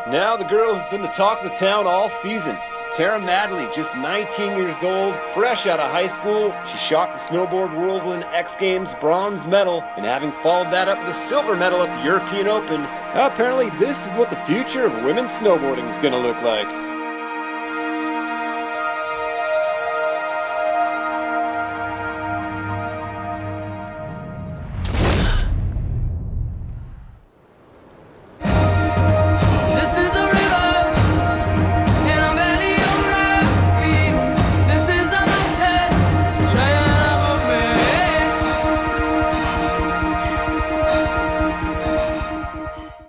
Now the girl has been the talk of the town all season. Darrah Madley, just 19 years old, fresh out of high school. She shocked the snowboard world with an X Games bronze medal, and having followed that up with a silver medal at the European Open, apparently this is what the future of women's snowboarding is going to look like.